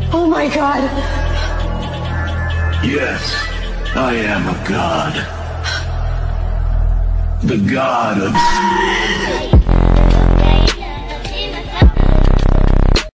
Oh my god. Yes, I am a god. The god of...